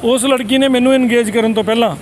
उस लड़की ने मैनू एनगेज करन तो पहला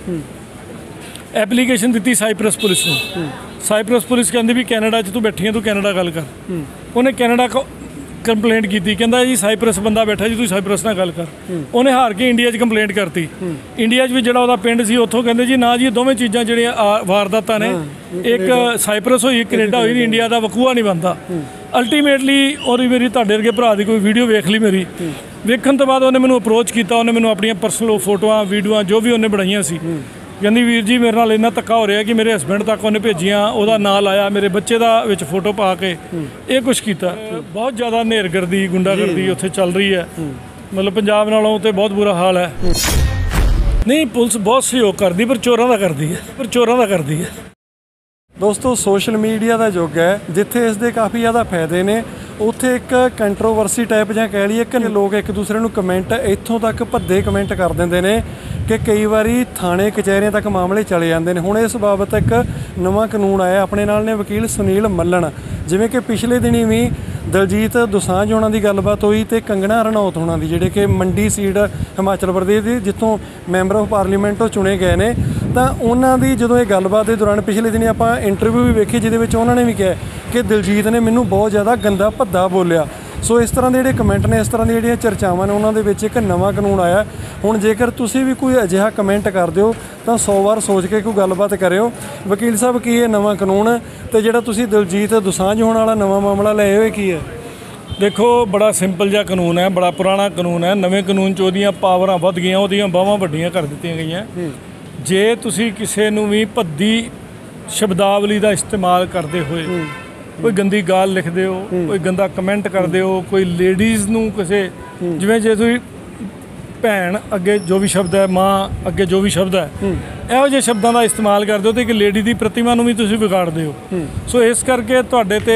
एप्लीकेशन दी साइप्रस पुलिस नूं। साइप्रस पुलिस कहती भी कैनेडा च तू बैठी है, तू कैनेडा गल कर। उन्हें कैनेडा कंप्लेंट की, कहता जी साइप्रस बंदा बैठा जी, तू साइप्रस नाल गल कर। उन्हें हार के इंडिया कंप्लेंट करती। इंडिया भी जो उसका पिंड सी उत्थों कहते जी ना जी दोवें चीज़ां जिहड़ियां वारदातां ने, एक साइप्रस होई कैनेडा होई, इंडिया का वकूआ नहीं बनता। अल्टीमेटली और मेरी तुहाडे वर्गे भरा दी कोई वीडियो वेख ली मेरी, वेखण तो बाद उन्हें मैनू अप्रोच किया, उन्हें मैनू अपनी पर्सनल फोटोआं वीडियो जो भी उन्हें बनाईयां सी, कहती वीर जी मेरे नाल इन्ना धक्का हो रहा कि मेरे हसबैंड तक उन्हें भेजियां, उहदा नां लाया, मेरे बच्चे दा विच फोटो पा के ये कुछ किया। बहुत ज़्यादा नेरगर्दी गुंडागर्दी उत्थे चल रही है, मतलब पंजाब नालों तो बहुत बुरा हाल है। नहीं पुलिस बहुत सहयोग करती पर चोरों का करती है। दोस्तों सोशल मीडिया का युग है, जिथे इसके काफ़ी ज़्यादा फायदे ने उत्थे एक कंट्रोवर्सी टाइप जां कह लीए कि लोग एक दूसरे को कमेंट इत्थों तक भद्दे कमेंट कर देंगे ने कि कई बारी थाने कचहरियां तक मामले चले जाते हैं। हुण इस बाबत एक नवां कानून आया, अपने नाल ने वकील सुनील मल्लन, जिवें कि पिछले दिनी भी दलजीत दोसांझ होना की गलबात हुई तो कंगना रनौत होना की, जिहड़े कि मंडी सीट हिमाचल प्रदेश की जितों मैंबर ऑफ पार्लीमेंट चुने गए ने, तो उन्हों की जो ये गलबात के दौरान पिछले दिन आप इंटरव्यू भी वेखी, जिहदे उन्होंने भी कहा कि दलजीत ने मैनू बहुत ज़्यादा गंदा भद्दा बोलिया। सो इस तरह के जोड़े कमेंट ने, इस तरह की जोड़ियां चर्चावां ने, उन्होंने एक नवां कानून आया। हुण जेकर तुसीं भी कोई अजिहा कमेंट कर दिओ तो 100 बार सोच के कोई गलबात करिओ। वकील साहब की ये नवां कानून तो जिहड़ा तुसीं दलजीत दोसांझ होने वाला नवां मामला ले आए की है? देखो बड़ा सिंपल जिहा कानून है, बड़ा पुराना कानून है। नवें कानून च उहदियां पावरां वध गईयां, उहदियां बाहां वड्डियां कर दित्तियां गईयां। जे तुसीं किसी नूं भी भद्दी शब्दावली का इस्तेमाल करते हुए कोई गंदी गाल लिखते हो, कोई गंदा कमेंट करते हो, कोई लेडीज़ नूं किसी जिवें जे तुसीं भैन अगे जो भी शब्द है, माँ अगे जो भी शब्द है, इहो ਜਿਹੇ शब्दों का इस्तेमाल करते हो तो एक लेडी की प्रतिमा नूं भी तुसीं विगाड़ते हो। सो इस करके तुहाडे ते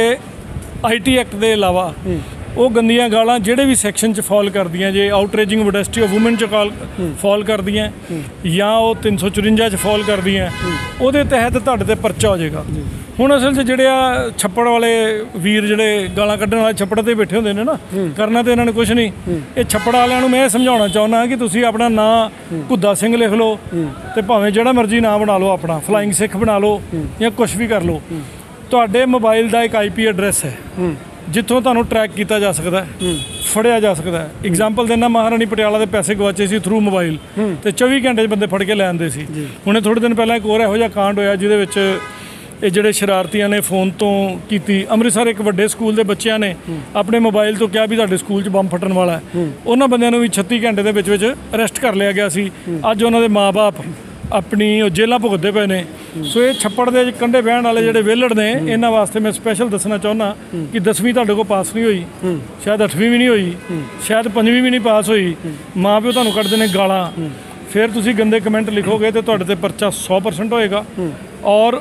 IT एक्ट के अलावा वो गंदियां गालां ਜਿਹੜੇ भी सैक्शन च फॉल करदियां, जे आउटरेजिंग मोडेस्टी ऑफ वूमेन च फॉल करदियां या वो 354 च फॉल करदियां, ਉਹਦੇ तहत ਤੁਹਾਡੇ ਤੇ परचा हो जाएगा। ਹੁਣ असल 'ਚ ਜਿਹੜੇ ਆ ਛੱਪੜ ਵਾਲੇ ਵੀਰ ਜਿਹੜੇ ਗਾਲਾਂ ਕੱਢਣ ਵਾਲੇ ਛੱਪੜ ਤੇ ਬੈਠੇ ਹੁੰਦੇ ਨੇ ਨਾ, ਕਰਨਾ ਤੇ ਇਹਨਾਂ ਨੇ ਕੁਝ ਨਹੀਂ। ਇਹ ਛੱਪੜ ਵਾਲਿਆਂ ਨੂੰ ਮੈਂ ਇਹ ਸਮਝਾਉਣਾ ਚਾਹੁੰਦਾ ਕਿ ਤੁਸੀਂ ਆਪਣਾ ਨਾਂ ਘੁੱਦਾ ਸਿੰਘ ਲਿਖ ਲਓ ਤੇ ਭਾਵੇਂ ਜਿਹੜਾ ਮਰਜ਼ੀ ਨਾਂ ਬਣਾ ਲਓ, ਆਪਣਾ ਫਲਾਈਂਗ ਸਿੱਖ ਬਣਾ ਲਓ ਜਾਂ ਕੁਝ ਵੀ ਕਰ ਲਓ। ਤੁਹਾਡੇ ਮੋਬਾਈਲ ਦਾ ਇੱਕ IP ਐਡਰੈਸ ਹੈ जितों तुहानूं ट्रैक किया जा सकता है, फड़िया जा सकता है। एग्जाम्पल देना, महाराणी पटियाला के पैसे गवाचे सी थ्रू मोबाइल, तो 24 घंटे बंदे फड़ के लै आंदे सी। हुणे थोड़े दिन पहले एक होर इहो जिहा कांड होया जिहदे विच ये जिहड़े शरारतियां ने फोन तो की अमृतसर एक वड्डे स्कूल के बच्चों ने अपने मोबाइल तो कहा भी तुहाडे स्कूल च बंब फटन वाला है। उन्होंने बंदियां नूं भी 36 घंटे के विच अरेस्ट कर लिया गया सी। अज उन्हों दे माँ बाप अपनी जेलां भुगतदे पे ने। सो ये छप्पड़ के कंढे बहन वाले जोड़े वेलड़ ने, इन्होंने वास्ते मैं स्पैशल दसना चाहना कि 10वीं तुहाडे कोल पास नहीं हुई, शायद 8वीं भी नहीं हुई, शायद 5वीं भी नहीं पास हुई, माँ प्यो तुहानूं कड्डदे ने गालां, फिर तुसीं गंदे कमेंट लिखोगे तो तुहाडे ते परचा 100% होएगा। और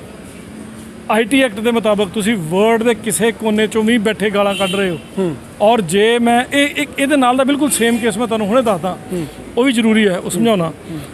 IT एक्ट के मुताबिक तुसीं वर्ड के किसी कोने चों भी बैठे गालां कढ़ रहे हो। और जे मैं ये नाल दा बिल्कुल सेम केस मैं तुहानूं हुणे दसदा, वो भी जरूरी है वो समझाउणा।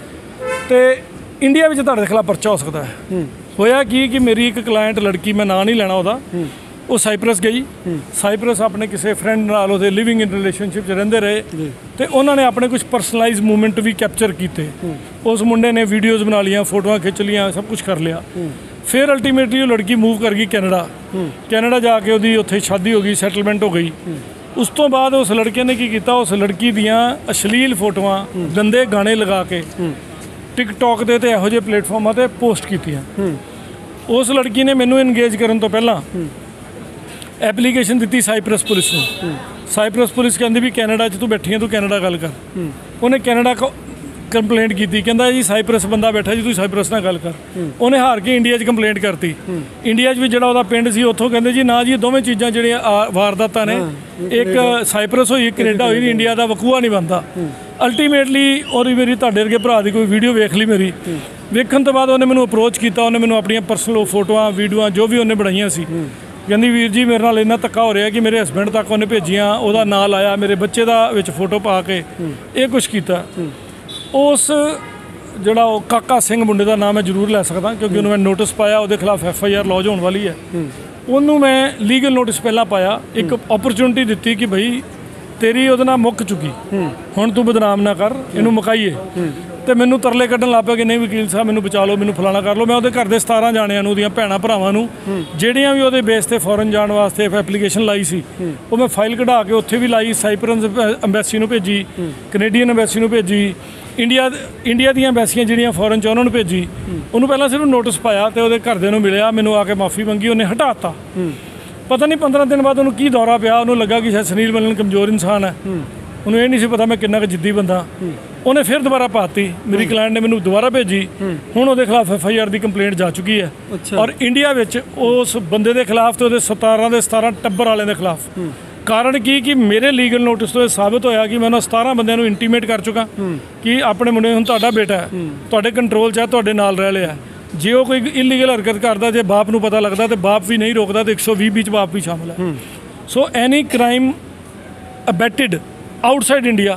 तो इंडिया में तुहाडे खिलाफ परचा हो सकता है। होया कि मेरी एक क्लाइंट लड़की, मैं नाम नहीं लेना उसदा, वो साइप्रस गई। साइप्रस अपने किसी फ्रेंड नाल उहदे लिविंग इन रिलेशनशिप च रहिंदे रहे, तो उन्होंने अपने कुछ पर्सनलाइज मूवमेंट भी कैप्चर किए। उस मुंडे ने वीडियोज़ बना लिया, फोटोआं खिंच लिया, सब कुछ कर लिया। फिर अल्टीमेटली वो लड़की मूव कर गई कैनेडा जाके उसकी उत्थे शादी हो गई, सैटलमेंट हो गई। उस तो बाद उस लड़के ने की किया, उस लड़की दियाँ अश्लील फोटोआं गंदे गाने लगा के टिकटॉक के इहो जिहे प्लेटफॉर्मां ते पोस्ट कीतियां। उस लड़की ने मैनू एनगेज करन तो पहला एप्लीकेशन दी साइप्रस पुलिस नूं। साइप्रस पुलिस कहती भी कैनेडा च तू बैठी है, तू कैनेडा गल कर। उन्हें कैनेडा कंप्लेंट की, कहता जी साइप्रस बंदा बैठा जी, तू साइप्रस नाल गल कर। उन्हें हार के इंडिया कंप्लेंट करती। इंडिया भी जो उसका पिंड सी उत्थों कहते जी ना जी दोवें चीज़ां जिहड़ियां वारदातां ने, एक साइप्रस होई कैनेडा होई, इंडिया का वकूआ नहीं बनता। अल्टीमेटली और मेरी तुहाडे वर्गे भरा दी कोई वीडियो वेख ली मेरी, वेखण तो बाद उन्हें मैनू अप्रोच किया, उन्हें मैनू अपनी पर्सनल फोटोआं वीडियो जो भी उन्हें बनाईयां सी, कहती वीर जी मेरे नाल इन्ना धक्का हो रहा कि मेरे हसबैंड तक उन्हें भेजियां, उसदा नां लाया, मेरे बच्चे दा विच फोटो पा के ये कुछ किया। उस जोड़ा काका सिंह मुंडे का नाम मैं जरूर लै सकदा, क्योंकि उन्होंने मैं नोटिस पाया, उसके खिलाफ FIR लॉज होने वाली है। उन्होंने मैं लीगल नोटिस पहला पाया, एक अपॉर्चुनिटी दी कि भाई ਤੇਰੀ ਉਹਦੇ ਨਾਲ ਮੁੱਕ ਚੁੱਕੀ, ਹੁਣ ਤੂੰ ਬਦਨਾਮ ਨਾ ਕਰ, ਇਹਨੂੰ ਮੁਕਾਈਏ। ਤੇ ਮੈਨੂੰ ਤਰਲੇ ਕੱਢਣ ਲੱਗ ਪਿਆ ਕਿ ਨਹੀਂ ਵਕੀਲ ਸਾਹਿਬ ਮੈਨੂੰ ਬਚਾ ਲਓ, ਮੈਨੂੰ ਫਲਾਣਾ ਕਰ ਲਓ। ਮੈਂ ਉਹਦੇ ਘਰ ਦੇ 17 ਜਾਣਿਆਂ ਨੂੰ, ਉਹਦੀਆਂ ਭੈਣਾਂ ਭਰਾਵਾਂ ਨੂੰ, ਜਿਹੜੀਆਂ ਵੀ ਉਹਦੇ ਬੇਸ ਤੇ ਫੋਰਨ ਜਾਣ ਵਾਸਤੇ ਐਪਲੀਕੇਸ਼ਨ ਲਾਈ ਸੀ, ਉਹ ਮੈਂ ਫਾਈਲ ਕਢਾ ਕੇ ਉੱਥੇ ਵੀ ਲਾਈ, ਸਾਈਪਰਸ ਅੰਬੈਸੀ ਨੂੰ ਭੇਜੀ, ਕੈਨੇਡੀਅਨ ਅੰਬੈਸੀ ਨੂੰ ਭੇਜੀ, ਇੰਡੀਆ ਦੀਆਂ ਅੰਬੈਸੀਆਂ ਜਿਹੜੀਆਂ ਫੋਰਨ 'ਚ ਉਹਨਾਂ ਨੂੰ ਭੇਜੀ। ਉਹਨੂੰ ਪਹਿਲਾਂ ਸਿਰਫ ਨੋਟਿਸ ਪਾਇਆ ਤੇ ਉਹਦੇ ਘਰਦਿਆਂ ਨੂੰ ਮਿਲਿਆ, ਮੈਨੂੰ ਆ ਕੇ ਮਾਫੀ ਮੰਗੀ, ਉਹਨੇ ਹਟਾਤਾ। ਪਤਾ ਨਹੀਂ 15 ਦਿਨ ਬਾਅਦ ਉਹਨੂੰ ਕੀ ਦੌਰਾ ਪਿਆ, ਉਹਨੂੰ ਲੱਗਾ ਕਿ ਸ਼ਾਇਦ ਸੁਨੀਲ ਮੱਲਨ ਕਮਜ਼ੋਰ ਇਨਸਾਨ ਹੈ, ਉਹਨੂੰ ਇਹ ਨਹੀਂ ਸੀ ਪਤਾ ਮੈਂ ਕਿੰਨਾ ਕੁ ਜਿੱਦੀ ਬੰਦਾ। ਉਹਨੇ ਫਿਰ ਦੁਬਾਰਾ ਪਾਤੀ, ਮੇਰੀ ਕਲਾਇੰਟ ਨੇ ਮੈਨੂੰ ਦੁਬਾਰਾ ਭੇਜੀ, ਹੁਣ ਉਹਦੇ ਖਿਲਾਫ FIR ਦੀ ਕੰਪਲੇਂਟ ਜਾ ਚੁੱਕੀ ਹੈ। ਔਰ ਇੰਡੀਆ ਵਿੱਚ ਉਸ ਬੰਦੇ ਦੇ ਖਿਲਾਫ ਤੇ ਉਹਦੇ 17 ਦੇ 17 ਟੱਬਰ ਵਾਲਿਆਂ ਦੇ ਖਿਲਾਫ। ਕਾਰਨ ਕੀ ਕਿ ਮੇਰੇ ਲੀਗਲ ਨੋਟਿਸ ਤੋਂ ਇਹ ਸਾਬਤ ਹੋਇਆ ਕਿ ਮੈਂ ਉਹਨਾਂ 17 ਬੰਦਿਆਂ ਨੂੰ ਇੰਟੀਮੇਟ ਕਰ ਚੁੱਕਾ ਕਿ ਆਪਣੇ ਮੁੰਡੇ ਹੁਣ ਤੁਹਾਡਾ ਬੇਟਾ ਹੈ, ਤੁਹਾਡੇ ਕੰਟਰੋਲ 'ਚ ਹੈ, ਤੁਹਾਡੇ ਨਾਲ ਰਹਿ ਲਿਆ। ਜੇ ਉਹ ਕੋਈ ਇਲੀਗਲ ਹਰਕਤ ਕਰਦਾ, ਜੇ ਬਾਪ ਨੂੰ ਪਤਾ ਲੱਗਦਾ ਤੇ ਬਾਪ ਵੀ ਨਹੀਂ ਰੋਕਦਾ, ਤੇ 120 ਵਿੱਚ ਬਾਪ ਵੀ ਸ਼ਾਮਲ ਹੈ। So any crime abetted outside India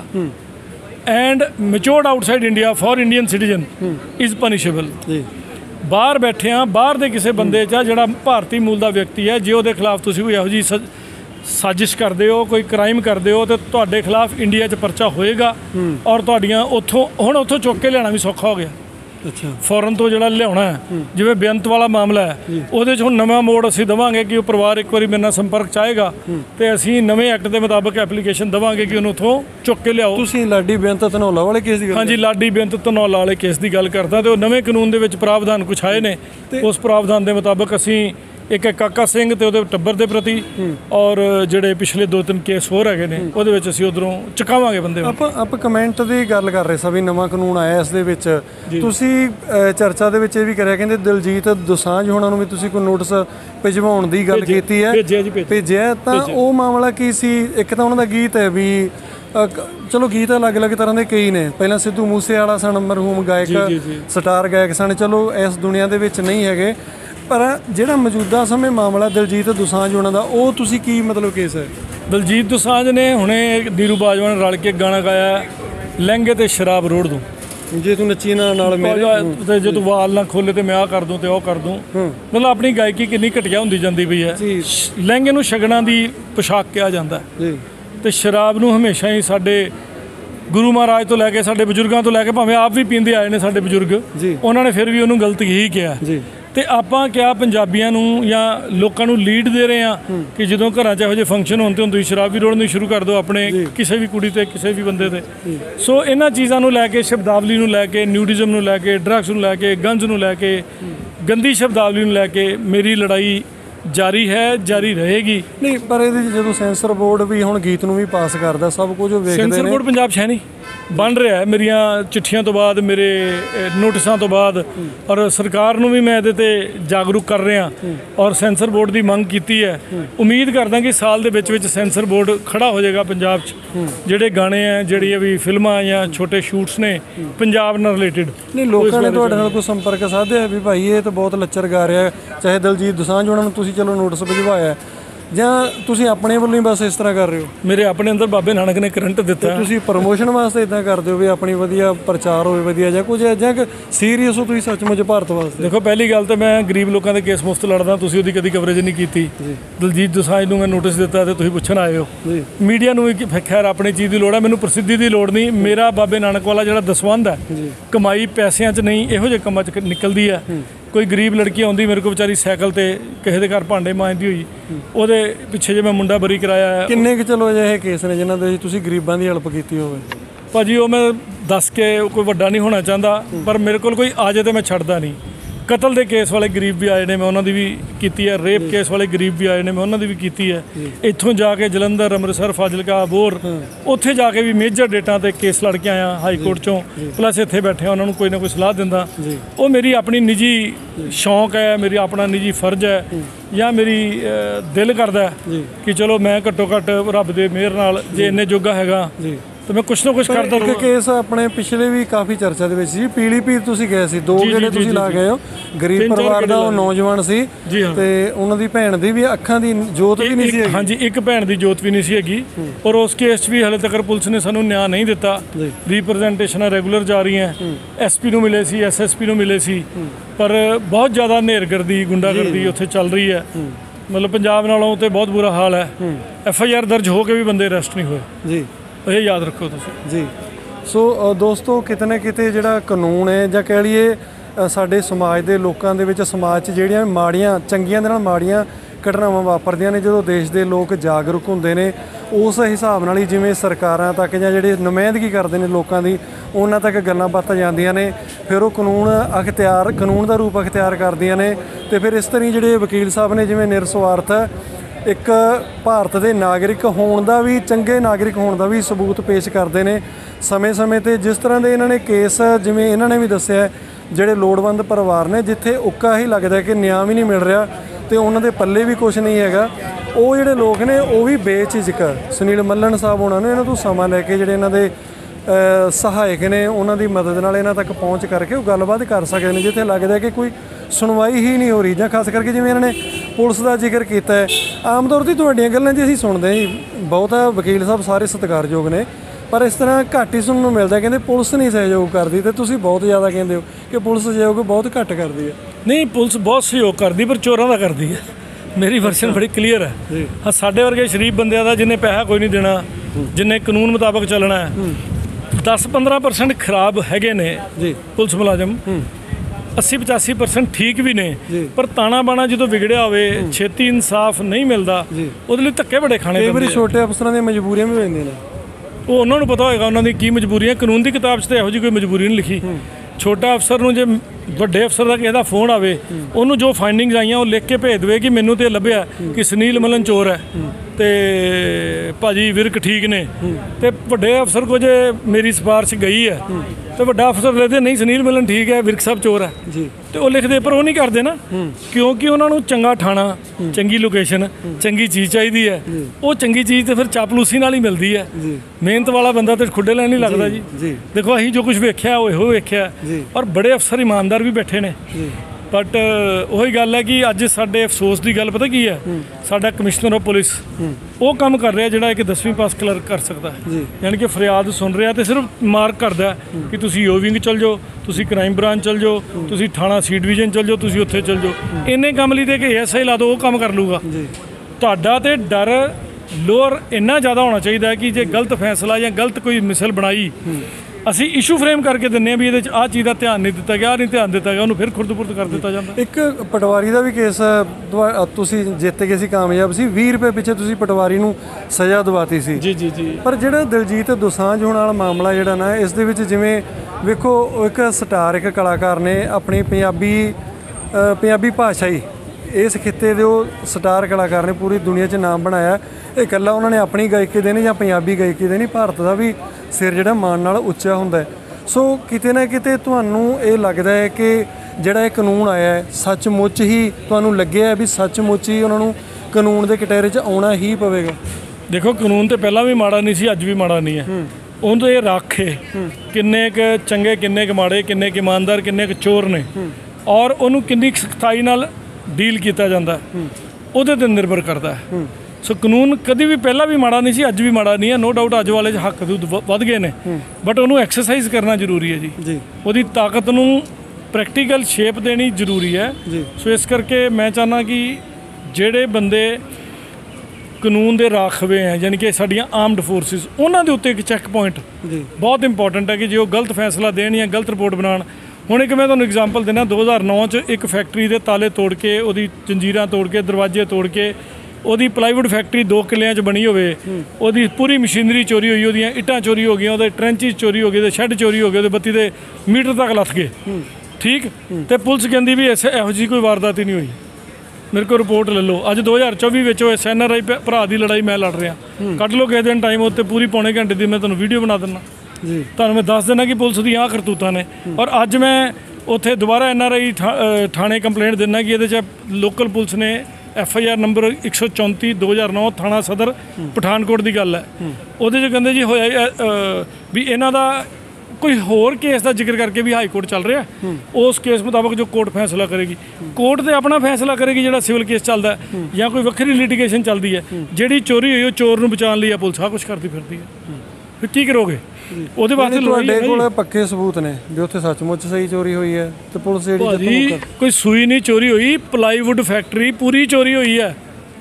and matured outside India for Indian citizen is punishable. ਬਾਹਰ ਬੈਠਿਆਂ ਬਾਹਰ ਦੇ ਕਿਸੇ ਬੰਦੇ 'ਚ ਜਿਹੜਾ ਭਾਰਤੀ ਮੂਲ ਦਾ ਵਿਅਕਤੀ ਹੈ, ਜੇ ਉਹਦੇ ਖਿਲਾਫ ਤੁਸੀਂ ਕੋਈ ਇਹੋ ਜਿਹੀ ਸਾਜ਼ਿਸ਼ ਕਰਦੇ ਹੋ, ਕੋਈ ਕ੍ਰਾਈਮ ਕਰਦੇ ਹੋ, ਤੇ ਤੁਹਾਡੇ ਖਿਲਾਫ ਇੰਡੀਆ 'ਚ ਪਰਚਾ ਹੋਏਗਾ। ਔਰ ਤੁਹਾਡੀਆਂ ਉੱਥੋਂ ਚੁੱਕ ਕੇ ਲਿਆਉਣਾ ਵੀ ਸੌਖਾ ਹੋ ਗਿਆ। ਅੱਛਾ, ਫੋਰਨ ਤੋਂ ਜਿਹੜਾ ਲਿਆਉਣਾ ਹੈ, ਜਿਵੇਂ ਬੇਅੰਤ ਵਾਲਾ ਮਾਮਲਾ ਹੈ, ਉਹਦੇ 'ਚ ਹੁਣ ਨਵਾਂ ਮੋੜ ਅਸੀਂ ਦੇਵਾਂਗੇ ਕਿ ਉਹ ਪਰਿਵਾਰ ਇੱਕ ਵਾਰੀ ਮੇਰੇ ਨਾਲ ਸੰਪਰਕ ਚਾਹੇਗਾ ਤੇ ਅਸੀਂ ਨਵੇਂ ਐਕਟ ਦੇ ਮੁਤਾਬਕ ਐਪਲੀਕੇਸ਼ਨ ਦੇਵਾਂਗੇ ਕਿ ਉਹਨੂੰ ਉੱਥੋਂ ਚੁੱਕ ਕੇ ਲਿਆਓ। ਤੁਸੀਂ ਲਾਡੀ ਬੇਅੰਤ ਧਨੌਲਾ ਵਾਲੇ ਕੇਸ ਦੀ ਗੱਲ? ਹਾਂਜੀ, ਲਾਡੀ ਬੇਅੰਤ ਧਨੌਲਾ ਵਾਲੇ ਕੇਸ ਦੀ ਗੱਲ ਕਰਦਾ। ਤੇ ਉਹ ਨਵੇਂ ਕਾਨੂੰਨ ਦੇ ਵਿੱਚ ਪ੍ਰਾਵਧਾਨ ਕੁਛ ਆਏ ਨੇ, ਉਸ ਪ੍ਰਾਵਧਾਨ ਦੇ ਮੁਤਾਬਕ ਅਸੀਂ ਇੱਕ ਕਾਕਾ ਸਿੰਘ ਤੇ ਉਹਦੇ ਟੱਬਰ ਦੇ ਪ੍ਰਤੀ, ਔਰ ਜਿਹੜੇ ਪਿਛਲੇ 2-3 ਕੇਸ ਹੋਰ ਹੈਗੇ ਨੇ, ਉਹਦੇ ਵਿੱਚ ਅਸੀਂ ਉਧਰੋਂ ਚੁਕਾਵਾਂਗੇ ਬੰਦੇ। ਆਪਾਂ ਕਮੈਂਟ ਦੀ ਗੱਲ ਕਰ ਰਹੇ ਸਾਂ ਵੀ ਨਵਾਂ ਕਾਨੂੰਨ ਆਇਆ ਇਸ ਦੇ ਵਿੱਚ। ਤੁਸੀਂ ਚਰਚਾ ਦੇ ਵਿੱਚ ਇਹ ਵੀ ਕਰਿਆ, ਕਹਿੰਦੇ ਦਿਲਜੀਤ ਦੋਸਾਂਝ ਹੋਣਾ ਨੂੰ ਵੀ ਤੁਸੀਂ ਕੋਈ ਨੋਟਿਸ ਭਿਜਵਾਉਣ ਦੀ ਗੱਲ ਕੀਤੀ ਹੈ, ਭੇਜਿਆ। ਤਾਂ ਉਹ ਮਾਮਲਾ ਕੀ ਸੀ? ਇੱਕ ਤਾਂ ਉਹਨਾਂ ਦਾ ਗੀਤ ਹੈ ਵੀ ਚਲੋ ਗੀਤ ਅਲੱਗ-ਅਲੱਗ ਤਰ੍ਹਾਂ ਦੇ ਕਈ ਨੇ, ਪਹਿਲਾਂ ਸਿੱਧੂ ਮੂਸੇਵਾਲਾ ਸਨ ਮਰਹੂਮ ਗਾਇਕ, ਸਟਾਰ ਗਾਇਕ ਸਨ, ਚਲੋ ਇਸ ਦੁਨੀਆ ਦੇ ਵਿੱਚ ਨਹੀਂ ਹੈਗੇ। ਪਰ ਜਿਹੜਾ ਮੌਜੂਦਾ ਸਮੇਂ ਮਾਮਲਾ ਦਿਲਜੀਤ ਦੋਸਾਂਝ ਉਹਨਾਂ ਦਾ, ਉਹ ਤੁਸੀਂ ਕੀ ਮਤਲਬ ਕੇਸ ਹੈ? ਦਿਲਜੀਤ ਦੋਸਾਂਝ ਨੇ ਹੁਣੇ ਨੀਰੂ ਬਾਜਵਾ ਨਾਲ ਰਲ ਕੇ ਗਾਣਾ ਗਾਇਆ, ਲਹਿੰਗੇ ਤੇ ਸ਼ਰਾਬ ਰੋੜ ਦੂੰ, ਜੇ ਤੂੰ ਨੱਚੀ ਨਾਲ ਮੇਰੇ, ਤੇ ਜੇ ਤੂੰ ਵਾਲ ਨਾ ਖੋਲੇ ਤੇ ਮੈਂ ਆਹ ਕਰ ਦੂੰ ਤੇ ਉਹ ਕਰ ਦੂੰ। ਮਤਲਬ ਆਪਣੀ ਗਾਇਕੀ ਕਿੰਨੀ ਘਟੀਆ ਹੁੰਦੀ ਜਾਂਦੀ ਪਈ ਹੈ। ਲਹਿੰਗੇ ਨੂੰ ਸ਼ਗਨਾਂ ਦੀ ਪੋਸ਼ਾਕ ਕਿਹਾ ਜਾਂਦਾ ਹੈ, ਤੇ ਸ਼ਰਾਬ ਨੂੰ ਹਮੇਸ਼ਾ ਹੀ ਸਾਡੇ ਗੁਰੂ ਮਹਾਰਾਜ ਤੋਂ ਲੈ ਕੇ ਸਾਡੇ ਬਜ਼ੁਰਗਾਂ ਤੋਂ ਲੈ ਕੇ, ਭਾਵੇਂ ਆਪ ਵੀ ਪੀਂਦੇ ਆਏ ਨੇ ਸਾਡੇ ਬਜ਼ੁਰਗ, ਉਹਨਾਂ ਨੇ ਫਿਰ ਵੀ ਉਹਨੂੰ ਗਲਤ ਹੀ ਕਿਹਾ। ਤੇ ਆਪਾਂ ਕਿਹਾ ਪੰਜਾਬੀਆਂ ਨੂੰ ਜਾਂ ਲੋਕਾਂ ਨੂੰ ਲੀਡ ਦੇ ਰਹੇ ਹਾਂ ਕਿ ਜਦੋਂ ਘਰਾਂ 'ਚ ਇਹੋ ਜਿਹੇ ਫੰਕਸ਼ਨ ਹੋਣ ਤੇ ਹੁਣ ਤੁਸੀਂ ਸ਼ਰਾਬ ਵੀ ਰੋੜਨੀ ਸ਼ੁਰੂ ਕਰ ਦਿਓ ਆਪਣੇ ਕਿਸੇ ਵੀ ਕੁੜੀ ਤੇ, ਕਿਸੇ ਵੀ ਬੰਦੇ ਤੇ। ਸੋ ਇਹਨਾਂ ਚੀਜ਼ਾਂ ਨੂੰ ਲੈ ਕੇ, ਸ਼ਬਦਾਵਲੀ ਨੂੰ ਲੈ ਕੇ, ਨਿਊਡਿਜ਼ਮ ਨੂੰ ਲੈ ਕੇ, ਡਰੱਗਸ ਨੂੰ ਲੈ ਕੇ, ਗੰਜ ਨੂੰ ਲੈ ਕੇ, ਗੰਦੀ ਸ਼ਬਦਾਵਲੀ ਨੂੰ ਲੈ ਕੇ ਮੇਰੀ ਲੜਾਈ ਜਾਰੀ ਹੈ, ਜਾਰੀ ਰਹੇਗੀ। ਨਹੀਂ, ਪਰ ਇਹਦੇ ਜਦੋਂ ਸੈਂਸਰ ਬੋਰਡ ਵੀ ਹੁਣ ਗੀਤ ਨੂੰ ਵੀ ਪਾਸ ਕਰਦਾ, ਸਭ ਕੁਝ ਵੇਖਦੇ ਨੇ। ਸੈਂਸਰ ਬੋਰਡ ਪੰਜਾਬ 'ਚ ਹੈ ਨਹੀਂ, ਬਣ ਰਿਹਾ ਹੈ ਮੇਰੀਆਂ ਚਿੱਠੀਆਂ ਤੋਂ ਬਾਅਦ, ਮੇਰੇ ਨੋਟਿਸਾਂ ਤੋਂ ਬਾਅਦ, ਔਰ ਸਰਕਾਰ ਨੂੰ ਵੀ ਮੈਂ ਇਹਦੇ ਤੇ ਜਾਗਰੂਕ ਕਰ ਰਿਹਾ ਔਰ ਸੈਂਸਰ ਬੋਰਡ ਦੀ ਮੰਗ ਕੀਤੀ ਹੈ। ਉਮੀਦ ਕਰਦਾ ਕਿ ਸਾਲ ਦੇ ਵਿੱਚ ਸੈਂਸਰ ਬੋਰਡ ਖੜਾ ਹੋ ਜਾਏਗਾ ਪੰਜਾਬ 'ਚ। ਜਿਹੜੇ ਗਾਣੇ ਆ, ਜਿਹੜੀਆਂ ਵੀ ਫਿਲਮਾਂ ਜਾਂ ਛੋਟੇ ਸ਼ੂਟਸ ਨੇ ਪੰਜਾਬ ਨਾਲ ਰਿਲੇਟਡ। ਨਹੀਂ, ਲੋਕਾਂ ਨੇ ਤੁਹਾਡੇ ਨਾਲ ਕੋਈ ਸੰਪਰਕ ਸਾਧਿਆ ਵੀ ਭਾਈ ਇਹ ਤਾਂ ਬਹੁਤ ਲੱਚਰ ਗਾ ਰਿਹਾ, ਚਾਹੇ ਦਿਲਜੀਤ ਦੋਸਾਂਝ ਉਹਨਾਂ ਨੂੰ ਤੁਸੀਂ ਚਲੋ ਨੋਟਿਸ ਭਿਜਵਾਇਆ, ਜਾਂ ਤੁਸੀਂ ਆਪਣੇ ਵੱਲੋਂ ਹੀ ਬਸ ਇਸ ਤਰ੍ਹਾਂ ਕਰ ਰਹੇ ਹੋ? ਮੇਰੇ ਆਪਣੇ ਅੰਦਰ ਬਾਬੇ ਨਾਨਕ ਨੇ ਕਰੰਟ ਦਿੱਤਾ। ਤੁਸੀਂ ਪ੍ਰਮੋਸ਼ਨ ਵਾਸਤੇ ਇਦਾਂ ਕਰਦੇ ਹੋ ਵੀ ਆਪਣੀ ਵਧੀਆ ਪ੍ਰਚਾਰ ਹੋਵੇ ਵਧੀਆ, ਜਾਂ ਕੁਝ ਜਾਂ ਸੀਰੀਅਸ ਹੋ ਤੁਸੀਂ ਸੱਚਮੁੱਚ ਭਾਰਤ ਵਾਸਤੇ? ਦੇਖੋ, ਪਹਿਲੀ ਗੱਲ ਤਾਂ ਮੈਂ ਗਰੀਬ ਲੋਕਾਂ ਦੇ ਕੇਸ ਮੁਫਤ ਲੜਦਾ, ਤੁਸੀਂ ਉਹਦੀ ਕਦੀ ਕਵਰੇਜ ਨਹੀਂ ਕੀਤੀ। ਦਿਲਜੀਤ ਦੋਸਾਂਝ ਨੂੰ ਮੈਂ ਨੋਟਿਸ ਦਿੱਤਾ ਤੇ ਤੁਸੀਂ ਪੁੱਛਣ ਆਏ ਹੋ। ਮੀਡੀਆ ਨੂੰ ਵੀ ਖੈਰ ਆਪਣੀ ਚੀਜ਼ ਦੀ ਲੋੜ ਹੈ, ਮੈਨੂੰ ਪ੍ਰਸਿੱਧੀ ਦੀ ਲੋੜ ਨਹੀਂ। ਮੇਰਾ ਬਾਬੇ ਨਾਨਕ ਵਾਲਾ ਜਿਹੜਾ ਦਸਵੰਧ ਹੈ, ਕਮਾਈ ਪੈਸਿਆਂ 'ਚ ਨਹੀਂ, ਇਹੋ ਜਿਹੇ ਕੰਮਾਂ 'ਚ ਨਿਕਲਦੀ ਹੈ। ਕੋਈ ਗਰੀਬ ਲੜਕੀ ਆਉਂਦੀ ਮੇਰੇ ਕੋਲ ਵਿਚਾਰੀ ਸਾਈਕਲ ਤੇ ਕਿਸੇ ਦੇ ਘਰ ਭਾਂਡੇ ਮਾਂਜਦੀ ਹੋਈ, ਉਹਦੇ ਪਿੱਛੇ ਜੇ ਮੈਂ ਮੁੰਡਾ ਬਰੀ ਕਰਾਇਆ ਹੈ। ਕਿੰਨੇ ਕੁ ਚਲੋ ਅਜਿਹੇ ਕੇਸ ਨੇ ਜਿਨ੍ਹਾਂ ਦੇ ਤੁਸੀਂ ਗਰੀਬਾਂ ਦੀ ਹੈਲਪ ਕੀਤੀ ਹੋਵੇ? ਭਾਜੀ ਉਹ ਮੈਂ ਦੱਸ ਕੇ ਕੋਈ ਵੱਡਾ ਨਹੀਂ ਹੋਣਾ ਚਾਹੁੰਦਾ, ਪਰ ਮੇਰੇ ਕੋਲ ਕੋਈ ਆ ਜਾਏ ਤੇ ਮੈਂ ਛੱਡਦਾ ਨਹੀਂ। ਕਤਲ ਦੇ ਕੇਸ ਵਾਲੇ ਗਰੀਬ ਵੀ ਆਏ ਨੇ, ਮੈਂ ਉਹਨਾਂ ਦੀ ਵੀ ਕੀਤੀ ਹੈ। ਰੇਪ ਕੇਸ ਵਾਲੇ ਗਰੀਬ ਵੀ ਆਏ ਨੇ, ਮੈਂ ਉਹਨਾਂ ਦੀ ਵੀ ਕੀਤੀ ਹੈ। ਇੱਥੋਂ ਜਾ ਕੇ ਜਲੰਧਰ, ਅੰਮ੍ਰਿਤਸਰ, ਫਾਜ਼ਿਲਕਾ, ਅਬੋਹਰ, ਉੱਥੇ ਜਾ ਕੇ ਵੀ ਮੇਜਰ ਡੇਟਾਂ ਤੇ ਕੇਸ ਲੜ ਕੇ ਆਇਆ ਹਾਈ ਕੋਰਟ 'ਚੋਂ। ਪਲੱਸ ਇੱਥੇ ਬੈਠੇ ਉਹਨਾਂ ਨੂੰ ਕੋਈ ਨਾ ਕੋਈ ਸਲਾਹ ਦਿੰਦਾ। ਉਹ ਮੇਰੀ ਆਪਣੀ ਨਿੱਜੀ ਸ਼ੌਂਕ ਹੈ, ਮੇਰੀ ਆਪਣਾ ਨਿੱਜੀ ਫਰਜ਼ ਹੈ, ਜਾਂ ਮੇਰੀ ਦਿਲ ਕਰਦਾ ਕਿ ਚਲੋ ਮੈਂ ਘੱਟੋ ਘੱਟ ਰੱਬ ਦੇ ਮਿਹਰ ਨਾਲ ਜੇ ਇੰਨੇ ਜੋਗਾ ਹੈਗਾ ਤੇ ਮੈਂ ਕੁਛ ਨਾ ਕੁਛ ਕਰਦਾ ਰਹਾਂ। ਕੇਸ ਆਪਣੇ ਪਿਛਲੇ ਵੀ ਕਾਫੀ ਚਰਚਾ ਦੇ ਵਿੱਚ ਸੀ, ਪੀਲੀਭੀਤ ਤੁਸੀਂ ਗਏ ਸੀ, 2 ਜਿਹੜੇ ਤੁਸੀਂ ਲਾ ਗਏ ਹੋ, ਗਰੀਬ ਪਰਿਵਾਰ ਦਾ ਉਹ ਨੌਜਵਾਨ ਸੀ ਤੇ ਉਹਨਾਂ ਦੀ ਭੈਣ ਦੀ ਵੀ ਅੱਖਾਂ ਦੀ ਜੋਤ ਵੀ ਨਹੀਂ ਸੀ ਹੈਗੀ। ਹਾਂਜੀ, ਇੱਕ ਭੈਣ ਦੀ ਜੋਤ ਵੀ ਨਹੀਂ ਸੀ ਹੈਗੀ, ਔਰ ਉਸ ਕੇਸ 'ਚ ਵੀ ਹਾਲੇ ਤੱਕ ਪੁਲਿਸ ਨੇ ਸਾਨੂੰ ਨਿਆਂ ਨਹੀਂ ਦਿੱਤਾ। ਰਿਪਰੈਜ਼ੈਂਟੇਸ਼ਨਾਂ ਰੈਗੂਲਰ ਜਾ ਰਹੀਆਂ, SP ਨੂੰ ਮਿਲੇ ਸੀ, SSP ਨੂੰ ਮਿਲੇ ਸੀ, ਪਰ ਬਹੁਤ ਜ਼ਿਆਦਾ ਹਨੇਰਗਰਦੀ, ਗੁੰਡਾਗਰਦੀ ਉੱਥੇ ਚੱਲ ਰਹੀ ਹੈ। ਮਤਲਬ ਪੰਜਾਬ ਨਾਲੋਂ ਤੇ ਬਹੁਤ ਬੁਰਾ ਹਾਲ ਹੈ। FIR ਦਰਜ ਹੋ ਕੇ ਵੀ ਬੰਦੇ ਅਰੈਸਟ ਨਹੀਂ ਹੋਏ ਜੀ, ਇਹ ਯਾਦ ਰੱਖੋ ਤੁਸੀਂ ਜੀ। ਸੋ ਦੋਸਤੋ ਕਿਤੇ ਨਾ ਕਿਤੇ ਜਿਹੜਾ ਕਾਨੂੰਨ ਹੈ ਜਾਂ ਕਹਿ ਲਈਏ ਸਾਡੇ ਸਮਾਜ ਦੇ ਲੋਕਾਂ ਦੇ ਵਿੱਚ ਸਮਾਜ 'ਚ ਜਿਹੜੀਆਂ ਮਾੜੀਆਂ ਚੰਗੀਆਂ ਦੇ ਨਾਲ ਮਾੜੀਆਂ ਘਟਨਾਵਾਂ ਵਾਪਰਦੀਆਂ ਨੇ, ਜਦੋਂ ਦੇਸ਼ ਦੇ ਲੋਕ ਜਾਗਰੂਕ ਹੁੰਦੇ ਨੇ ਉਸ ਹਿਸਾਬ ਨਾਲ ਹੀ ਜਿਵੇਂ ਸਰਕਾਰਾਂ ਤੱਕ ਜਾਂ ਜਿਹੜੇ ਨੁਮਾਇੰਦਗੀ ਕਰਦੇ ਨੇ ਲੋਕਾਂ ਦੀ ਉਹਨਾਂ ਤੱਕ ਗੱਲਾਂ ਬਾਤਾਂ ਜਾਂਦੀਆਂ ਨੇ, ਫਿਰ ਉਹ ਕਾਨੂੰਨ ਦਾ ਰੂਪ ਅਖਤਿਆਰ ਕਰਦੀਆਂ ਨੇ। ਤੇ ਫਿਰ ਇਸ ਤਰ੍ਹਾਂ ਜਿਹੜੇ ਵਕੀਲ ਸਾਹਿਬ ਨੇ ਜਿਵੇਂ ਨਿਰਸਵਾਰਥ ਇੱਕ ਭਾਰਤ ਦੇ ਨਾਗਰਿਕ ਹੋਣ ਦਾ ਵੀ, ਚੰਗੇ ਨਾਗਰਿਕ ਹੋਣ ਦਾ ਵੀ ਸਬੂਤ ਪੇਸ਼ ਕਰਦੇ ਨੇ ਸਮੇਂ-ਸਮੇਂ ਤੇ। ਜਿਸ ਤਰ੍ਹਾਂ ਦੇ ਇਹਨਾਂ ਨੇ ਕੇਸ ਜਿਵੇਂ ਇਹਨਾਂ ਨੇ ਵੀ ਦੱਸਿਆ, ਜਿਹੜੇ ਲੋੜਵੰਦ ਪਰਿਵਾਰ ਨੇ ਜਿੱਥੇ ਉੱਕਾ ਹੀ ਲੱਗਦਾ ਕਿ ਨਿਆਂ ਵੀ ਨਹੀਂ ਮਿਲ ਰਿਹਾ ਤੇ ਉਹਨਾਂ ਦੇ ਪੱਲੇ ਵੀ ਕੁਝ ਨਹੀਂ ਹੈਗਾ, ਉਹ ਜਿਹੜੇ ਲੋਕ ਨੇ ਉਹ ਵੀ ਬੇਝਿਜਕ ਸੁਨੀਲ ਮੱਲਣ ਸਾਹਿਬ ਉਹਨਾਂ ਨੇ ਇਹਨਾਂ ਤੋਂ ਸਮਾਂ ਲੈ ਕੇ ਜਿਹੜੇ ਇਹਨਾਂ ਦੇ ਸਹਾਇਕ ਨੇ ਉਹਨਾਂ ਦੀ ਮਦਦ ਨਾਲ ਇਹਨਾਂ ਤੱਕ ਪਹੁੰਚ ਕਰਕੇ ਉਹ ਗੱਲਬਾਤ ਕਰ ਸਕਦੇ ਨੇ ਜਿੱਥੇ ਲੱਗਦਾ ਕਿ ਕੋਈ ਸੁਣਵਾਈ ਹੀ ਨਹੀਂ ਹੋ ਰਹੀ। ਜਾਂ ਖਾਸ ਕਰਕੇ ਜਿਵੇਂ ਇਹਨਾਂ ਨੇ ਪੁਲਿਸ ਦਾ ਜ਼ਿਕਰ ਕੀਤਾ ਹੈ, ਆਮ ਤੌਰ 'ਤੇ ਤੁਹਾਡੀਆਂ ਗੱਲਾਂ 'ਚ ਅਸੀਂ ਸੁਣਦੇ ਹਾਂ ਜੀ, ਬਹੁਤਾ ਵਕੀਲ ਸਾਹਿਬ ਸਾਰੇ ਸਤਿਕਾਰਯੋਗ ਨੇ, ਪਰ ਇਸ ਤਰ੍ਹਾਂ ਘੱਟ ਹੀ ਸੁਣਨ ਨੂੰ ਮਿਲਦਾ ਕਹਿੰਦੇ ਪੁਲਿਸ ਨਹੀਂ ਸਹਿਯੋਗ ਕਰਦੀ, ਤੇ ਤੁਸੀਂ ਬਹੁਤ ਜ਼ਿਆਦਾ ਕਹਿੰਦੇ ਹੋ ਕਿ ਪੁਲਿਸ ਸਹਿਯੋਗ ਬਹੁਤ ਘੱਟ ਕਰਦੀ ਹੈ। ਨਹੀਂ, ਪੁਲਿਸ ਬਹੁਤ ਸਹਿਯੋਗ ਕਰਦੀ ਪਰ ਚੋਰਾਂ ਦਾ ਕਰਦੀ ਹੈ। ਮੇਰੀ ਵਰਸ਼ਨ ਬੜੀ ਕਲੀਅਰ ਹੈ। ਹਾਂ, ਸਾਡੇ ਵਰਗੇ ਸ਼ਰੀਫ ਬੰਦਿਆਂ ਦਾ ਜਿਹਨੇ ਪੈਸਾ ਕੋਈ ਨਹੀਂ ਦੇਣਾ, ਜਿੰਨੇ ਕਾਨੂੰਨ ਮੁਤਾਬਕ ਚੱਲਣਾ ਹੈ, 10-15% ਖਰਾਬ ਹੈਗੇ ਨੇ ਜੀ ਪੁਲਿਸ ਮੁਲਾਜ਼ਮ, 80-85% ਠੀਕ ਵੀ ਨੇ, ਪਰ ਤਾਣਾ ਬਾਣਾ ਜਦੋਂ ਵਿਗੜਿਆ ਹੋਵੇ, ਛੇਤੀ ਇਨਸਾਫ ਨਹੀਂ ਮਿਲਦਾ, ਉਹਦੇ ਲਈ ਧੱਕੇ ਬੜੇ ਖਾਣੇ ਪੈਂਦੇ। ਕਈ ਵਾਰੀ ਛੋਟੇ ਅਫਸਰਾਂ ਦੀਆਂ ਮਜਬੂਰੀਆਂ ਵੀ ਪੈਂਦੀਆਂ ਨੇ, ਉਹ ਉਹਨਾਂ ਨੂੰ ਪਤਾ ਹੋਏਗਾ ਉਹਨਾਂ ਦੀ ਕੀ ਮਜਬੂਰੀਆਂ। ਕਾਨੂੰਨ ਦੀ ਕਿਤਾਬ 'ਚ ਤਾਂ ਇਹੋ ਜਿਹੀ ਕੋਈ ਮਜਬੂਰੀ ਨਹੀਂ ਲਿਖੀ। ਛੋਟਾ ਅਫਸਰ ਨੂੰ ਜੇ ਵੱਡੇ ਅਫਸਰ ਦਾ ਕਿਸੇ ਦਾ ਫੋਨ ਆਵੇ, ਉਹਨੂੰ ਜੋ ਫਾਈਂਡਿੰਗਸ ਆਈਆਂ ਉਹ ਲਿਖ ਕੇ ਭੇਜ ਦੇਵੇ ਕਿ ਮੈਨੂੰ ਤੇ ਲੱਭਿਆ ਕਿ ਸੁਨੀਲ ਮੱਲਣ ਚੋਰ ਹੈ ਤੇ ਭਾਜੀ ਵਿਰਕ ਠੀਕ ਨੇ, ਤੇ ਵੱਡੇ ਅਫਸਰ ਕੋ ਜੇ ਮੇਰੀ ਸਿਫਾਰਿਸ਼ ਗਈ ਹੈ ਤੇ ਵੱਡਾ ਅਫਸਰ ਲਿਖਦੇ ਨਹੀਂ ਸੁਨੀਲ ਮੱਲਣ ਠੀਕ ਹੈ, ਵਿਰਕ ਸਾਹਿਬ ਚੋਰ ਹੈ ਜੀ, ਤੇ ਉਹ ਲਿਖਦੇ, ਪਰ ਉਹ ਨਹੀਂ ਕਰਦੇ ਨਾ, ਕਿਉਂਕਿ ਉਹਨਾਂ ਨੂੰ ਚੰਗਾ ਠਾਣਾ, ਚੰਗੀ ਲੋਕੇਸ਼ਨ, ਚੰਗੀ ਚੀਜ਼ ਚਾਹੀਦੀ ਹੈ। ਉਹ ਚੰਗੀ ਚੀਜ਼ ਤੇ ਫਿਰ ਚਾਪਲੂਸੀ ਨਾਲ ਹੀ ਮਿਲਦੀ ਹੈ। ਮਿਹਨਤ ਵਾਲਾ ਬੰਦਾ ਤੇ ਖੁੱਡੇ ਲੈਣ ਨਹੀਂ ਲੱਗਦਾ ਜੀ। ਦੇਖੋ ਅਸੀਂ ਜੋ ਕੁਝ ਵੇਖਿਆ ਉਹ ਇਹੋ ਵੇਖਿਆ, ਔਰ ਬੜੇ ਅਫਸਰ ਇਮਾਨਦਾਰ ਵੀ ਬੈਠੇ ਨੇ, ਬਟ ਉਹੀ ਗੱਲ ਹੈ ਕਿ ਅੱਜ ਸਾਡੇ ਅਫਸੋਸ ਦੀ ਗੱਲ ਪਤਾ ਕੀ ਹੈ, ਸਾਡਾ ਕਮਿਸ਼ਨਰ ਆਫ ਪੁਲਿਸ ਉਹ ਕੰਮ ਕਰ ਰਿਹਾ ਜਿਹੜਾ ਇੱਕ 10ਵੀਂ ਪਾਸ ਕਲਰਕ ਕਰ ਸਕਦਾ ਹੈ। ਯਾਨੀ ਕਿ ਫਰਿਆਦ ਸੁਣ ਰਿਹਾ ਤੇ ਸਿਰਫ ਮਾਰਕ ਕਰਦਾ ਕਿ ਤੁਸੀਂ ਓ ਵਿੰਗ ਚਲ ਜਾਓ, ਤੁਸੀਂ ਕ੍ਰਾਈਮ ਬ੍ਰਾਂਚ ਚਲ ਜਾਓ, ਤੁਸੀਂ ਥਾਣਾ ਸੀ ਡਿਵੀਜ਼ਨ ਚਲ ਜਾਓ, ਤੁਸੀਂ ਉੱਥੇ ਚਲ ਜਾਓ। ਇੰਨੇ ਕੰਮ ਲਈ ਦੇ ਕਿ ਐਸਆਈ ਲਾ ਦਿਓ, ਉਹ ਕੰਮ ਕਰ ਲੂਗਾ। ਤੁਹਾਡਾ ਤੇ ਡਰ ਲੋਅਰ ਇੰਨਾ ਜ਼ਿਆਦਾ ਹੋਣਾ ਚਾਹੀਦਾ ਹੈ ਕਿ ਜੇ ਗਲਤ ਫੈਸਲਾ ਜਾਂ ਗਲਤ ਕੋਈ ਮਿਸਲ ਬਣਾਈ, ਅਸੀਂ ਇਸ਼ੂ ਫਰੇਮ ਕਰਕੇ ਦਿੰਦੇ ਹਾਂ ਵੀ ਇਹਦੇ 'ਚ ਆਹ ਚੀਜ਼ ਦਾ ਧਿਆਨ ਨਹੀਂ ਦਿੱਤਾ ਗਿਆ, ਨਹੀਂ ਧਿਆਨ ਦਿੱਤਾ ਗਿਆ, ਉਹਨੂੰ ਫਿਰ ਖੁਰਦ-ਪੁਰਦ ਕਰ ਦਿੱਤਾ ਜਾਂਦਾ। ਇੱਕ ਪਟਵਾਰੀ ਦਾ ਵੀ ਕੇਸ ਤੁਸੀਂ ਜਿੱਤ ਗਏ ਸੀ, ਕਾਮਯਾਬ ਸੀ, 20 ਰੁਪਏ ਪਿੱਛੇ ਤੁਸੀਂ ਪਟਵਾਰੀ ਨੂੰ ਸਜ਼ਾ ਦਵਾਤੀ ਸੀ। ਜੀ। ਪਰ ਜਿਹੜਾ ਦਿਲਜੀਤ ਦੋਸਾਂਝ ਹੋਣ ਵਾਲਾ ਮਾਮਲਾ ਜਿਹੜਾ ਨਾ, ਇਸ ਦੇ ਵਿੱਚ ਜਿਵੇਂ ਵੇਖੋ ਇੱਕ ਸਟਾਰ, ਇੱਕ ਕਲਾਕਾਰ ਨੇ ਆਪਣੀ ਪੰਜਾਬੀ ਭਾਸ਼ਾ ਹੀ ਇਸ ਖਿੱਤੇ ਦੇ ਉਹ ਸਟਾਰ ਕਲਾਕਾਰ ਨੇ ਪੂਰੀ ਦੁਨੀਆ 'ਚ ਨਾਮ ਬਣਾਇਆ। ਇਹ ਇਕੱਲਾ ਉਹਨਾਂ ਨੇ ਆਪਣੀ ਗਾਇਕੀ ਦੇ ਨਹੀਂ ਜਾਂ ਪੰਜਾਬੀ ਗਾਇਕੀ ਦੇ ਨਹੀਂ, ਭਾਰਤ ਦਾ ਵੀ ਸਿਰ ਜਿਹੜਾ ਮਾਣ ਨਾਲ ਉੱਚਾ ਹੁੰਦਾ ਹੈ। ਸੋ ਕਿਤੇ ਨਾ ਕਿਤੇ ਤੁਹਾਨੂੰ ਇਹ ਲੱਗਦਾ ਹੈ ਕਿ ਜਿਹੜਾ ਇਹ ਕਾਨੂੰਨ ਆਇਆ ਹੈ ਸੱਚਮੁੱਚ ਹੀ ਤੁਹਾਨੂੰ ਲੱਗਿਆ ਵੀ ਸੱਚਮੁੱਚ ਹੀ ਉਹਨਾਂ ਨੂੰ ਕਾਨੂੰਨ ਦੇ ਕਟਹਿਰੇ 'ਚ ਆਉਣਾ ਹੀ ਪਵੇਗਾ? ਦੇਖੋ, ਕਾਨੂੰਨ ਤੇ ਪਹਿਲਾਂ ਵੀ ਮਾੜਾ ਨਹੀਂ ਸੀ, ਅੱਜ ਵੀ ਮਾੜਾ ਨਹੀਂ ਹੈ। ਉਹਨੂੰ ਤਾਂ ਇਹ ਰੱਖ ਹੈ ਕਿੰਨੇ ਕੁ ਚੰਗੇ, ਕਿੰਨੇ ਕੁ ਮਾੜੇ, ਕਿੰਨੇ ਕੁ ਇਮਾਨਦਾਰ, ਕਿੰਨੇ ਕੁ ਚੋਰ ਨੇ, ਔਰ ਉਹਨੂੰ ਕਿੰਨੀ ਸਖਤਾਈ ਨਾਲ ਡੀਲ ਕੀਤਾ ਜਾਂਦਾ ਉਹਦੇ 'ਤੇ ਨਿਰਭਰ ਕਰਦਾ ਹੈ। ਸੋ ਕਾਨੂੰਨ ਕਦੀ ਵੀ ਪਹਿਲਾਂ ਵੀ ਮਾੜਾ ਨਹੀਂ ਸੀ, ਅੱਜ ਵੀ ਮਾੜਾ ਨਹੀਂ ਹੈ। ਨੋ ਡਾਊਟ ਅੱਜ ਵਾਲੇ 'ਚ ਹੱਕ ਵੱਧ ਗਏ ਨੇ, ਬਟ ਉਹਨੂੰ ਐਕਸਰਸਾਈਜ਼ ਕਰਨਾ ਜ਼ਰੂਰੀ ਹੈ ਜੀ। ਉਹਦੀ ਤਾਕਤ ਨੂੰ ਪ੍ਰੈਕਟੀਕਲ ਸ਼ੇਪ ਦੇਣੀ ਜ਼ਰੂਰੀ ਹੈ। ਸੋ ਇਸ ਕਰਕੇ ਮੈਂ ਚਾਹੁੰਦਾ ਕਿ ਜਿਹੜੇ ਬੰਦੇ ਕਾਨੂੰਨ ਦੇ ਰਾਖਵੇਂ ਹੈ, ਯਾਨੀ ਕਿ ਸਾਡੀਆਂ ਆਰਮਡ ਫੋਰਸਿਸ, ਉਹਨਾਂ ਦੇ ਉੱਤੇ ਇੱਕ ਚੈੱਕ ਪੁਆਇੰਟ ਬਹੁਤ ਇੰਪੋਰਟੈਂਟ ਹੈ ਕਿ ਜੇ ਉਹ ਗਲਤ ਫੈਸਲਾ ਦੇਣ ਜਾਂ ਗਲਤ ਰਿਪੋਰਟ ਬਣਾਉਣ। ਹੁਣ ਇੱਕ ਮੈਂ ਤੁਹਾਨੂੰ ਐਗਜ਼ਾਮਪਲ ਦਿੰਦਾ, 2009 'ਚ ਇੱਕ ਫੈਕਟਰੀ ਦੇ ਤਾਲੇ ਤੋੜ ਕੇ, ਉਹਦੀ ਜੰਜੀਰਾਂ ਤੋੜ ਕੇ, ਦਰਵਾਜ਼ੇ ਤੋੜ ਕੇ, ਉਹਦੀ ਪਲਾਈਵੁੱਡ ਫੈਕਟਰੀ 2 ਕਿੱਲਿਆਂ 'ਚ ਬਣੀ ਹੋਵੇ, ਉਹਦੀ ਪੂਰੀ ਮਸ਼ੀਨਰੀ ਚੋਰੀ ਹੋਈ, ਉਹਦੀਆਂ ਇੱਟਾਂ ਚੋਰੀ ਹੋ ਗਈਆਂ, ਉਹਦੇ ਟਰੈਂਚਿਸ ਚੋਰੀ ਹੋ ਗਏ, ਉਹਦੇ ਸ਼ੈੱਡ ਚੋਰੀ ਹੋ ਗਏ, ਉਹਦੇ ਬੱਤੀ ਦੇ ਮੀਟਰ ਤੱਕ ਲੱਥ ਗਏ, ਠੀਕ, ਤੇ ਪੁਲਿਸ ਕਹਿੰਦੀ ਵੀ ਇਹੋ ਜਿਹੀ ਕੋਈ ਵਾਰਦਾਤ ਹੀ ਨਹੀਂ ਹੋਈ। ਮੇਰੇ ਕੋਲ ਰਿਪੋਰਟ ਲੈ ਲਓ। ਅੱਜ 2024 ਵਿੱਚ ਉਹ SNRI ਭਰਾ ਦੀ ਲੜਾਈ ਮੈਂ ਲੜ ਰਿਹਾ, ਕੱਢ ਲਓ ਕਿਸੇ ਦਿਨ ਟਾਈਮ, ਉੱਤੇ ਪੂਰੀ ਪੌਣੇ ਘੰਟੇ ਦੀ ਮੈਂ ਤੁਹਾਨੂੰ ਵੀਡੀਓ ਬਣਾ ਦਿੰਦਾ ਜੀ, ਤੁਹਾਨੂੰ ਮੈਂ ਦੱਸ ਦਿੰਦਾ ਕਿ ਪੁਲਿਸ ਦੀਆਂ ਆਹ ਕਰਤੂਤਾਂ ਨੇ। ਔਰ ਅੱਜ ਮੈਂ ਉੱਥੇ ਦੁਬਾਰਾ NRI ਥਾਣੇ ਕੰਪਲੇਂਟ ਦਿੰਦਾ ਕਿ ਇਹਦੇ 'ਚ ਲੋਕਲ ਪੁਲਿਸ ਨੇ FIR ਨੰਬਰ 134 2009 ਥਾਣਾ ਸਦਰ ਪਠਾਨਕੋਟ ਦੀ ਗੱਲ ਹੈ, ਉਹਦੇ 'ਚ ਕਹਿੰਦੇ ਜੀ ਹੋਇਆ ਵੀ ਇਹਨਾਂ ਦਾ ਕੋਈ ਹੋਰ ਕੇਸ ਦਾ ਜ਼ਿਕਰ ਕਰਕੇ ਵੀ ਹਾਈ ਕੋਰਟ ਚੱਲ ਰਿਹਾ, ਉਸ ਕੇਸ ਮੁਤਾਬਕ ਜੋ ਕੋਰਟ ਫੈਸਲਾ ਕਰੇਗੀ, ਕੋਰਟ ਤੇ ਆਪਣਾ ਫੈਸਲਾ ਕਰੇਗੀ ਜਿਹੜਾ ਸਿਵਲ ਕੇਸ ਚੱਲਦਾ ਜਾਂ ਕੋਈ ਵੱਖਰੀ ਲਿਟੀਗੇਸ਼ਨ ਚੱਲਦੀ ਹੈ। ਜਿਹੜੀ ਚੋਰੀ ਹੋਈ ਉਹ ਚੋਰ ਨੂੰ ਬਚਾਉਣ ਲਈ ਆ ਪੁਲਿਸ ਆਹ ਕੁਛ ਕਰਦੀ ਫਿਰਦੀ ਹੈ, ਫਿਰ ਕੀ ਕਰੋਗੇ? ਉਹਦੇ ਵਾਸਤੇ ਤੁਹਾਡੇ ਕੋਲ ਪੱਕੇ ਸਬੂਤ ਨੇ ਵੀ ਉੱਥੇ ਸੱਚਮੁੱਚ ਸਹੀ ਚੋਰੀ ਹੋਈ ਹੈ ਤੇ ਪੁਲਿਸ ਜਿਹੜੀ ਕੋਈ ਸੂਈ ਨਹੀਂ ਚੋਰੀ ਹੋਈ, ਪਲਾਈਵੁੱਡ ਫੈਕਟਰੀ ਪੂਰੀ ਚੋਰੀ ਹੋਈ ਹੈ,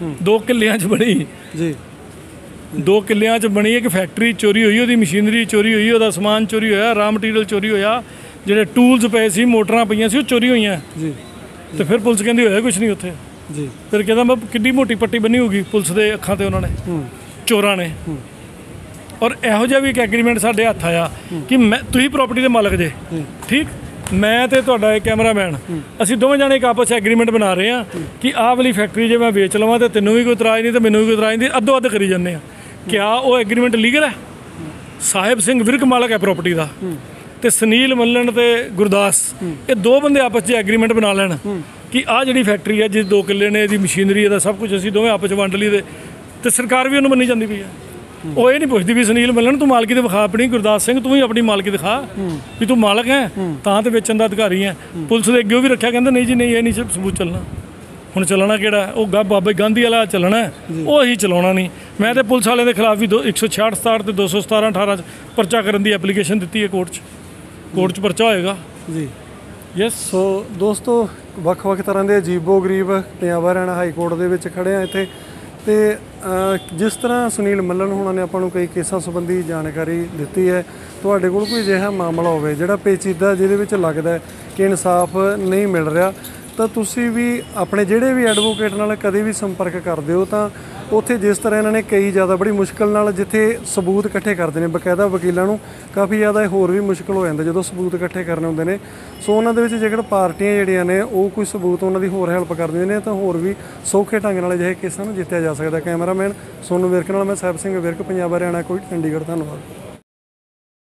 2 ਕਿੱਲਿਆਂ 'ਚ ਬਣੀ ਜੀ 2 ਕਿੱਲਿਆਂ 'ਚ ਬਣੀ ਇੱਕ ਫੈਕਟਰੀ ਚੋਰੀ ਹੋਈ, ਉਹਦੀ ਮਸ਼ੀਨਰੀ ਚੋਰੀ ਹੋਈ, ਉਹਦਾ ਸਮਾਨ ਚੋਰੀ ਹੋਇਆ, ਰਾ ਮਟੀਰੀਅਲ ਚੋਰੀ ਹੋਇਆ, ਜਿਹੜੇ ਟੂਲਸ ਪਏ ਸੀ, ਮੋਟਰਾਂ ਪਈਆਂ ਸੀ, ਉਹ ਚੋਰੀ ਹੋਈਆਂ। ਜੀ ਤੇ ਫਿਰ ਪੁਲਿਸ ਕਹਿੰਦੀ ਹੋਇਆ ਕੁਝ ਨਹੀਂ ਉੱਥੇ। ਜੀ ਫਿਰ ਕਹਿੰਦਾ ਮੈਂ ਕਿੰਨੀ ਮੋਟੀ ਪੱਟੀ ਬੰਨੀ ਹੋਊਗੀ ਪੁਲਿਸ ਦੇ ਅੱਖਾਂ ਤੇ ਉਹਨਾਂ ਨੇ, ਚੋਰਾਂ ਨੇ। ਔਰ ਇਹੋ ਜਿਹਾ ਵੀ ਇੱਕ ਐਗਰੀਮੈਂਟ ਸਾਡੇ ਹੱਥ ਆਇਆ ਕਿ ਮੈਂ ਤੁਸੀਂ ਪ੍ਰਾਪਰਟੀ ਦੇ ਮਾਲਕ ਜੇ, ਠੀਕ, ਮੈਂ ਤੇ ਤੁਹਾਡਾ ਇੱਕ ਕੈਮਰਾਮੈਨ, ਅਸੀਂ ਦੋਵੇਂ ਜਾਣੇ ਇੱਕ ਆਪਸ 'ਚ ਐਗਰੀਮੈਂਟ ਬਣਾ ਰਹੇ ਹਾਂ ਕਿ ਆਹ ਵਾਲੀ ਫੈਕਟਰੀ ਜੇ ਮੈਂ ਵੇਚ ਲਵਾਂ ਤੇ ਤੈਨੂੰ ਵੀ ਕੋਈ ਇਤਰਾਜ਼ ਨਹੀਂ ਤੇ ਮੈਨੂੰ ਵੀ ਕੋਈ ਇਤਰਾਜ਼ ਨਹੀਂ, ਅੱਧੋ ਅੱਧ ਕਰੀ ਜਾਂਦੇ ਆ। ਕਿਆ ਉਹ ਐਗਰੀਮੈਂਟ ਲੀਗਲ ਹੈ? ਸਾਹਿਬ ਸਿੰਘ ਵਿਰਕ ਮਾਲਕ ਹੈ ਪ੍ਰਾਪਰਟੀ ਦਾ, ਤੇ ਸੁਨੀਲ ਮੱਲਣ ਤੇ ਗੁਰਦਾਸ, ਇਹ 2 ਬੰਦੇ ਆਪਸ 'ਚ ਐਗਰੀਮੈਂਟ ਬਣਾ ਲੈਣ ਕਿ ਆਹ ਜਿਹੜੀ ਫੈਕਟਰੀ ਹੈ ਜਿਸ 2 ਕਿੱਲੇ ਨੇ, ਇਹਦੀ ਮਸ਼ੀਨਰੀ, ਇਹਦਾ ਸਭ ਕੁਝ ਅਸੀਂ ਦੋਵੇਂ ਆਪਸ 'ਚ ਵੰਡ ਲਈ ਤੇ ਸਰਕਾਰ ਵੀ ਉਹਨੂੰ ਮੰਨੀ ਜਾਂਦੀ ਪਈ ਹੈ। ਉਹ ਇਹ ਨਹੀਂ ਪੁੱਛਦੀ ਵੀ ਸੁਨੀਲ ਮੱਲਣ ਤੂੰ ਮਾਲਕੀ ਤੇ ਵਿਖਾ ਆਪਣੀ, ਗੁਰਦਾਸ ਸਿੰਘ ਤੂੰ ਵੀ ਆਪਣੀ ਮਾਲਕੀ ਦਿਖਾ ਵੀ ਤੂੰ ਮਾਲਕ ਹੈ ਤਾਂ ਤੇ ਵੇਚਣ ਦਾ ਅਧਿਕਾਰੀ ਹੈ। ਪੁਲਿਸ ਦੇ ਅੱਗੇ ਉਹ ਵੀ ਰੱਖਿਆ, ਕਹਿੰਦਾ ਨਹੀਂ ਜੀ ਨਹੀਂ, ਇਹ ਨਹੀਂ ਸਬੂਤ ਚੱਲਣਾ। ਹੁਣ ਚੱਲਣਾ ਕਿਹੜਾ? ਉਹ ਬਾਬਾ ਗਾਂਧੀ ਵਾਲਾ ਚੱਲਣਾ, ਉਹ ਅਸੀਂ ਚਲਾਉਣਾ ਨਹੀਂ। ਮੈਂ ਤੇ ਪੁਲਿਸ ਵਾਲਿਆਂ ਦੇ ਖਿਲਾਫ ਵੀ 166 67 ਤੇ 217 18 'ਚ ਪਰਚਾ ਕਰਨ ਦੀ ਐਪਲੀਕੇਸ਼ਨ ਦਿੱਤੀ ਹੈ ਕੋਰਟ 'ਚ ਪਰਚਾ ਹੋਏਗਾ ਜੀ। ਯੈਸ। ਸੋ ਦੋਸਤੋ, ਵੱਖ-ਵੱਖ ਤਰ੍ਹਾਂ ਦੇ ਅਜੀਬੋ-ਗਰੀਬ ਪੰਜਾਬ ਹਰਿਆਣਾ ਹਾਈ ਕੋਰਟ ਦੇ ਵਿੱਚ ਖੜੇ ਆ ਇੱਥੇ, ਤੇ ਜਿਸ ਤਰ੍ਹਾਂ ਸੁਨੀਲ ਮੱਲਣ ਹੋਣਾ ਨੇ ਆਪਾਂ ਨੂੰ ਕਈ ਕੇਸਾਂ ਸੰਬੰਧੀ ਜਾਣਕਾਰੀ ਦਿੱਤੀ ਹੈ, ਤੁਹਾਡੇ ਕੋਲ ਕੋਈ ਅਜਿਹਾ ਮਾਮਲਾ ਹੋਵੇ ਜਿਹੜਾ ਪੇਚੀਦਾ, ਜਿਹਦੇ ਵਿੱਚ ਲੱਗਦਾ ਕਿ ਇਨਸਾਫ ਨਹੀਂ ਮਿਲ ਰਿਹਾ, ਤਾਂ ਤੁਸੀਂ ਵੀ ਆਪਣੇ ਜਿਹੜੇ ਵੀ ਐਡਵੋਕੇਟ ਨਾਲ ਕਦੇ ਵੀ ਸੰਪਰਕ ਕਰਦੇ ਹੋ ਤਾਂ ਉੱਥੇ ਜਿਸ ਤਰ੍ਹਾਂ ਇਹਨਾਂ ਨੇ ਕਈ ਜ਼ਿਆਦਾ ਬੜੀ ਮੁਸ਼ਕਲ ਨਾਲ ਜਿੱਥੇ ਸਬੂਤ ਇਕੱਠੇ ਕਰਦੇ ਨੇ, ਬਕਾਇਦਾ ਵਕੀਲਾਂ ਨੂੰ ਕਾਫੀ ਜ਼ਿਆਦਾ ਹੋਰ ਵੀ ਮੁਸ਼ਕਲ ਹੋ ਜਾਂਦਾ ਜਦੋਂ ਸਬੂਤ ਇਕੱਠੇ ਕਰਨੇ ਹੁੰਦੇ ਨੇ। ਸੋ ਉਹਨਾਂ ਦੇ ਵਿੱਚ ਜੇਕਰ ਪਾਰਟੀਆਂ ਜਿਹੜੀਆਂ ਨੇ ਉਹ ਕੋਈ ਸਬੂਤ ਉਹਨਾਂ ਦੀ ਹੋਰ ਹੈਲਪ ਕਰਦੀਆਂ ਨੇ ਤਾਂ ਹੋਰ ਵੀ ਸੌਖੇ ਢੰਗ ਨਾਲ ਅਜਿਹੇ ਕੇਸਾਂ ਨੂੰ ਜਿੱਤਿਆ ਜਾ ਸਕਦਾ। ਕੈਮਰਾਮੈਨ ਸੋਨੂੰ ਵਿਰਕ ਨਾਲ ਮੈਂ ਸਾਹਿਬ ਸਿੰਘ ਵਿਰਕ, ਪੰਜਾਬ ਹਰਿਆਣਾ, ਕੋਈ ਚੰਡੀਗੜ੍ਹ। ਧੰਨਵਾਦ।